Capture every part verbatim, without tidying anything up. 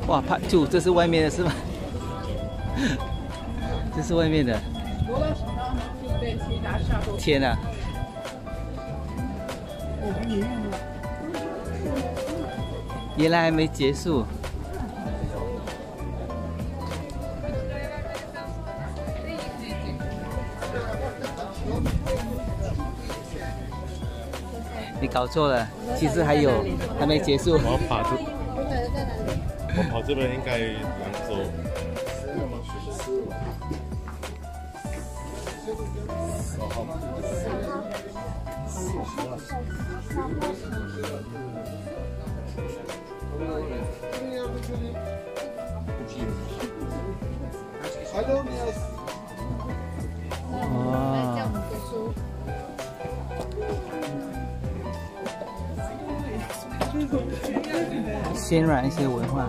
哇 ，Part Two， 这是外面的是吗？这是外面的。天哪！原来还没结束。你搞错了，其实还有，还没结束。 我要爬这，我跑这边应该两周。 哇！渲染一些文化。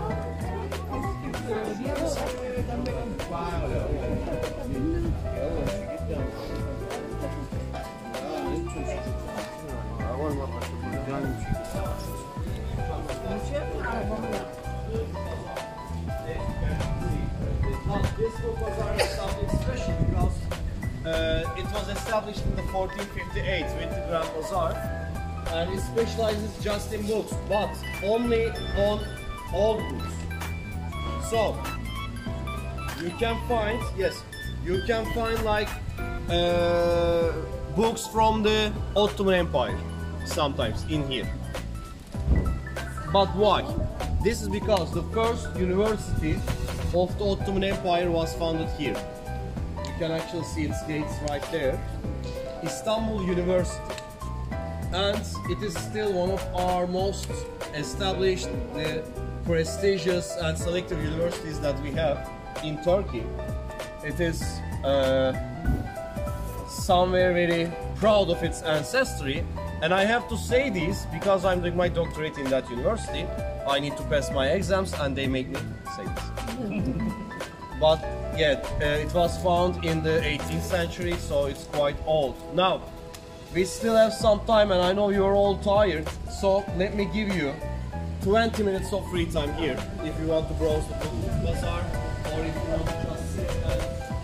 This book bazaar is something special because uh, it was established in the fourteen fifty-eight with the Grand Bazaar, and it specializes just in books, but only on old books. So you can find, yes, you can find like uh, books from the Ottoman Empire sometimes in here. But why? This is because the first university of the Ottoman Empire was founded here. You can actually see its gates right there. Istanbul University. And it is still one of our most established, uh, prestigious and selective universities that we have in Turkey. It is uh, somewhere very proud of its ancestry. And I have to say this because I'm doing my doctorate in that university. I need to pass my exams and they make me say this. But yeah, uh, it was found in the eighteenth century, so it's quite old. Now, we still have some time and I know you're all tired, so let me give you twenty minutes of free time here if you want to browse the book bazaar or if you want to just sit and,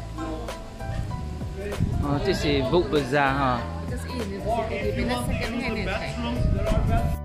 you know... Oh, this is book bazaar, huh? Or if you want to use the bathrooms, there are bathrooms.